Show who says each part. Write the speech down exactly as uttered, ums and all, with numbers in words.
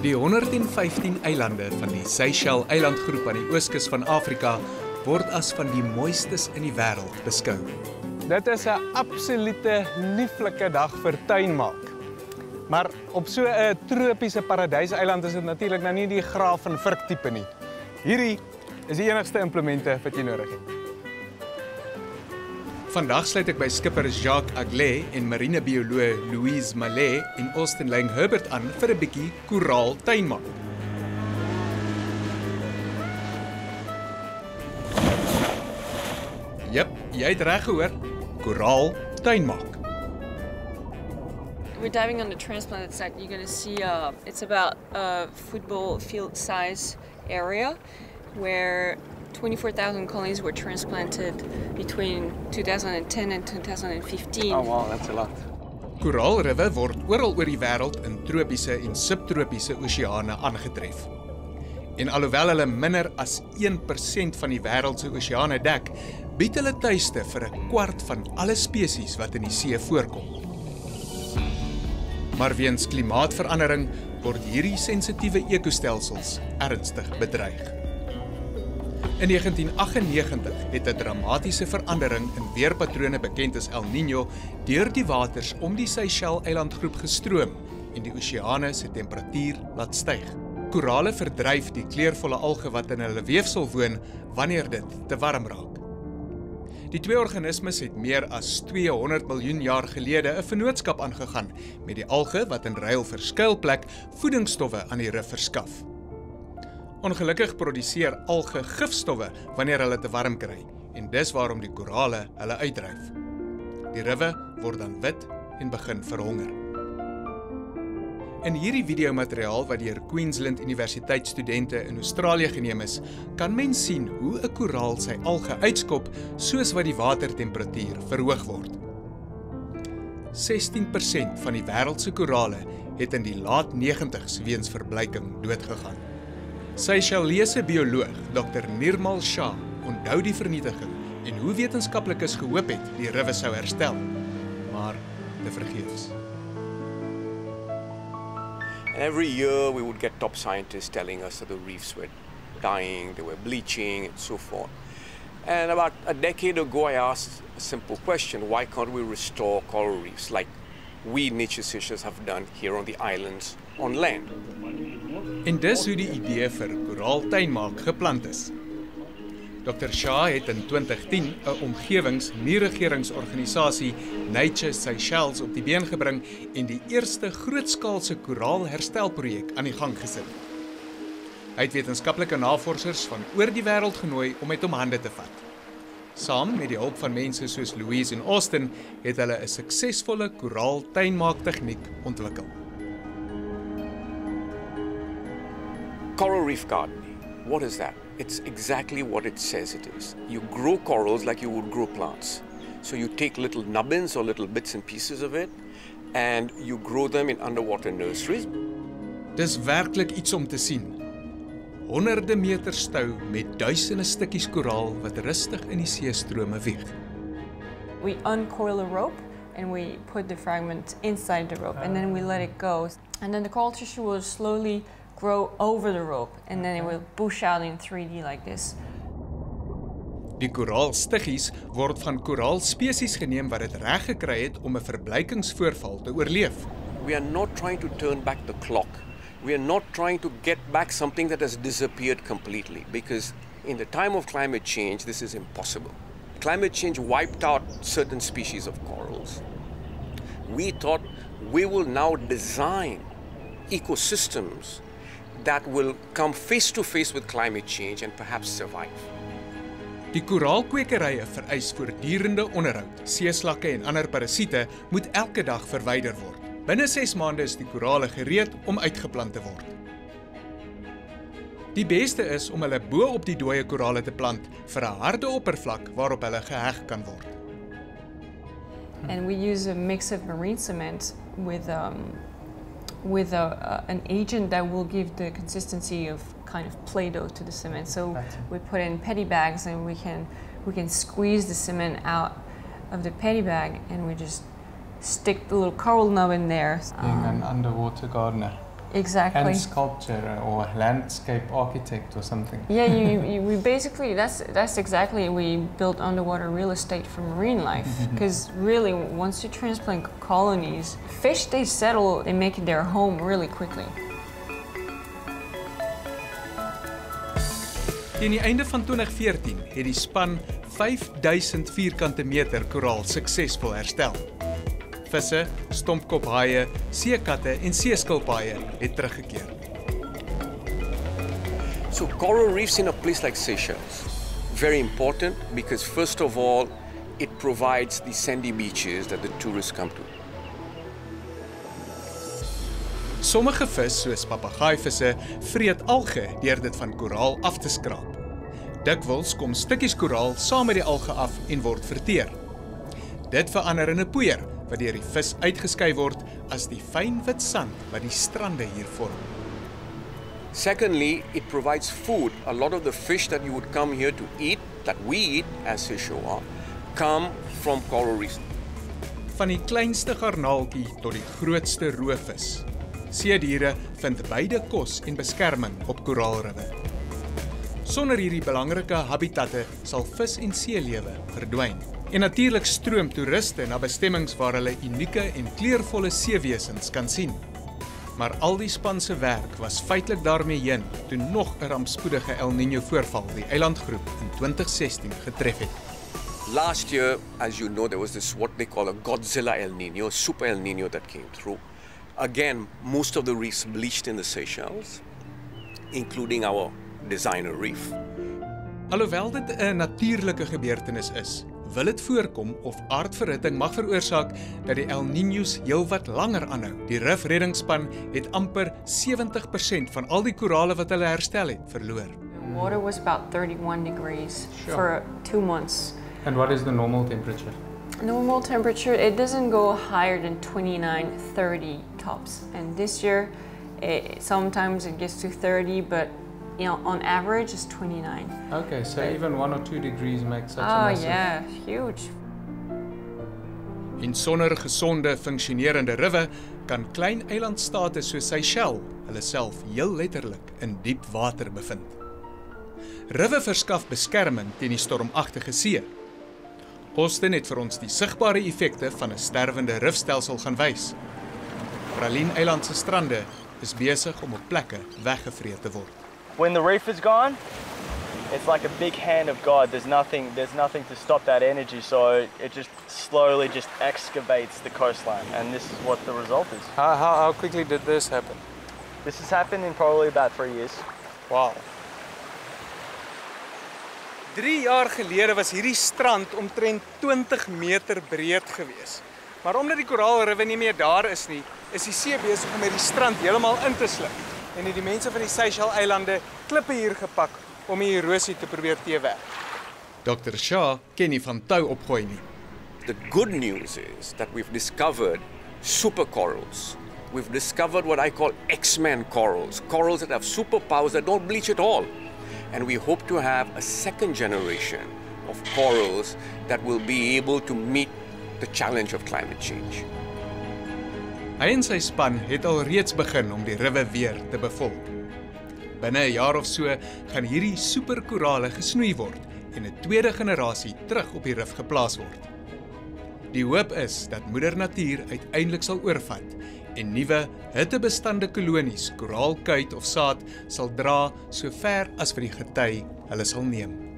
Speaker 1: Die honderd en vyftien eilande van die Seychelles-eilandgroep aan die ooskus van Afrika word as van die mooistes in die wêreld beskou.
Speaker 2: Dit is 'n absolute lieflike dag vir tuinmaak. Maar op so 'n tropiese paradyseiland is dit natuurlik nou nie die graaf en vurk tipe nie. Hierdie is die enigste implemente wat jy nodig het.
Speaker 1: Vandag sluit ek by skipper Jacques Aglé en marinebioloog Louise Mallet en Austin Lang Herbert aan vir 'n bietjie koraal tuinmaak. Jep, jy het reg gehoor. Koraal tuinmaak.
Speaker 3: We're diving on the transplanted site. You're going to see uh, it's about a football field size area where twenty-four thousand colonies were transplanted between two thousand ten and two thousand fifteen.
Speaker 2: Oh wow, that's a lot.
Speaker 1: Koraalriwe word oral oor die wêreld in tropiese en subtropiese oseane aangetref. En alhoewel hulle minder as een persent van die wêreld se oseane dek, bied hulle tuiste vir 'n kwart van alle spesies wat in die see voorkom. Maar weens klimaatsverandering word hierdie sensitiewe ekostelsels ernstig bedreig. In negentien aggennegentig het 'n dramatiese verandering in weerpatrone bekend as El Niño deur die waters om die Seychelles-eilandgroep gestroom en die oseane se temperatuur laat styg. Korale verdryf die kleurvolle alge wat in hulle weefsel woon wanneer dit te warm raak. Die twee organismes het meer as tweehonderd miljoen jaar gelede 'n vennootskap aangegaan met die alge wat in ruil vir skuilplek voedingsstowwe aan die rif verskaf. Ongelukkig produseer alge gifstowwe wanneer hulle te warm kry en dis waarom die korale hulle uitdryf. Die riwe word dan wit en begin verhonger. In hierdie videomateriaal wat deur Queensland Universiteit studente in Australië geneem is, kan mens sien hoe 'n koraal sy alge uitskop soos wat die watertemperatuur verhoog word. sestien persent van die wêreld se korale het in die laat negentigs weens verbleiking doodgegaan. Seychellese bioloog dokter Nirmal Shah onthou die vernietiging en hoe wetenskaplikes gehoop het die riwe sou herstel, maar tevergeefs.
Speaker 4: Every year we would get top scientists telling us that the reefs were dying, they were bleaching and so forth. And about a decade ago I asked a simple question, why can't we restore coral reefs like we nature searchers have done here on the islands on land?
Speaker 1: En dis hoe die idee vir koraaltuinmaak geplant is. dokter Shah het in twintig tien 'n omgewings-nie-regeringsorganisasie Nature Seychelles op die been gebring en die eerste grootskaalse koraalherstelprojek aan die gang gesit. Hy het wetenskaplike navorsers van oor die wêreld genooi om met hom hande te vat. Saam met die hulp van mense soos Louise en Austin het hulle 'n suksesvolle koraaltuinmaak-tegniek ontwikkel.
Speaker 4: Coral reef gardening, what is that? It's exactly what it says it is. You grow corals like you would grow plants. So you take little nubbins or little bits and pieces of it and you grow them in underwater nurseries.
Speaker 1: Dis werklik iets om te sien. Honderde meter stou met duisende stukkies koraal wat rustig in die seestrome wieg.
Speaker 3: We uncoil a rope and we put the fragment inside the rope and then we let it go. And then the coral tissue will slowly grow over the rope and then it will push out in three D like this.
Speaker 1: Die koraalstiggies word van koraalspesies geneem wat dit reg gekry het om 'n verbleikingsvoorval te oorleef.
Speaker 4: We are not trying to turn back the clock. We are not trying to get back something that has disappeared completely because in the time of climate change this is impossible. Climate change wiped out certain species of corals. We thought we will now design ecosystems that will come face to face with climate change and perhaps survive.
Speaker 1: Die koraalkwekerye vereis voortdurende onderhoud. Seeslakke en ander parasiete moet elke dag verwyder word. Binne ses maande is die korale gereed om uitgeplant te word. Die beste is om hulle bo op die dooie korale te plant vir 'n harde oppervlak waarop hulle geheg kan word.
Speaker 3: And we use a mix of marine cement with um, with a, uh, an agent that will give the consistency of kind of Play-Doh to the cement. So we put in petty bags and we can we can squeeze the cement out of the petty bag and we just stick the little coral nub in there.
Speaker 2: Being um, an underwater gardener,
Speaker 3: Exactly.
Speaker 2: And sculpture or landscape architect or something.
Speaker 3: Yeah, you, you, we basically, that's, that's exactly, we built underwater real estate for marine life. Because really, once you transplant colonies, fish, they settle, they make it their home really quickly.
Speaker 1: Teen die einde van twintig veertien het die span vyf duisend vierkante meter koraal suksesvol herstel. Visse, stompkophaie, seekatte en seeskilpaaie het teruggekeer.
Speaker 4: So coral reefs in a place like Seychelles, very important because first of all, it provides the sandy beaches that the tourists come to.
Speaker 1: Sommige vis, soos papegaaivisse, vreet alge deur dit van koraal af te skraap. Dikwels kom stukkies koraal saam met die alge af en word verteer. Dit verander in 'n poeier wat deur die vis uitgeskei word as die fyn wit sand wat die strande hier vorm.
Speaker 4: Secondly, it provides food. A lot of the fish that you would come here to eat, that we eat as Seychelles, come from coral reefs.
Speaker 1: Van die kleinste garnaaltjie tot die grootste roofvis. Seediere vind beide kos en beskerming op koraalriwe. Sonder hierdie belangrike habitatte sal vis en seelewe verdwyn. En natuurlik stroom toeriste na bestemmings waar hulle unieke en kleurvolle seewesens kan sien. Maar al die span se werk was feitelik daarmee heen toe nog 'n rampspoedige El Niño voorval die eilandgroep in twintig sestien getref het.
Speaker 4: Last year, as you know, there was this what they call a Godzilla El Niño, super El Niño that came through. Again, most of the reefs bleached in the Seychelles, including our designer reef.
Speaker 1: Alhoewel dit 'n natuurlike gebeurtenis is, wil dit voorkom of aardverhitting mag veroorsaak dat die El Niños heelwat langer aanhou. Die rifreddingsspan het amper sewentig persent van al die korale wat hulle herstel het, verloor.
Speaker 3: The water was about thirty-one degrees
Speaker 2: Sure.
Speaker 3: for two months.
Speaker 2: And what is the normal temperature?
Speaker 3: Normal temperature, it doesn't go higher than twenty-nine, thirty tops. And this year, it, sometimes it gets to thirty, but you know, on average, it's twenty-nine.
Speaker 2: Okay, so even one or two degrees makes such a
Speaker 3: Oh
Speaker 2: massive...
Speaker 3: yeah, huge.
Speaker 1: En sonder gesonde, funksionerende riwe kan klein eilandstate soos Seychelles hulle self heel letterlik in diep water bevind. Riwe verskaf beskerming teen die stormagtige see. Austin het vir ons die sigbare effekte van 'n sterwende rifstelsel gaan wys. Praline-eiland se strande is besig om op plekke weggevreet te word.
Speaker 5: When the reef is gone, it's like a big hand of God. There's nothing, there's nothing to stop that energy, so it just slowly just excavates the coastline, and this is what the result is.
Speaker 2: How, how, how quickly did this happen?
Speaker 5: This has happened in probably about three years.
Speaker 2: Wow. Drie jaar gelede was hierdie strand omtrent twintig meter breed gewees. Maar omdat die koraalriwe nie meer daar is nie, is die see besig om met die strand heeltemal in te sluk. En het die mense van die Seychelles-eilande klippe hier gepak om die erosie te probeer teewerk.
Speaker 1: dokter Shah ken nie van tou opgooi nie.
Speaker 4: The good news is that we've discovered super corals. We've discovered what I call X-Men corals, corals that have superpowers that don't bleach at all. And we hope to have a second generation of corals that will be able to meet the challenge of climate change.
Speaker 1: Hy en sy span het al reeds begin om die riwe weer te bevolk. Binne 'n jaar of so gaan hierdie superkorale gesnoei word en 'n tweede generasie terug op die rif geplaas word. Die hoop is dat moeder natuur uiteindelik sal oorvat en nuwe hittebestande kolonies, koraalkuit of saad sal dra so ver as vir die gety hulle sal neem.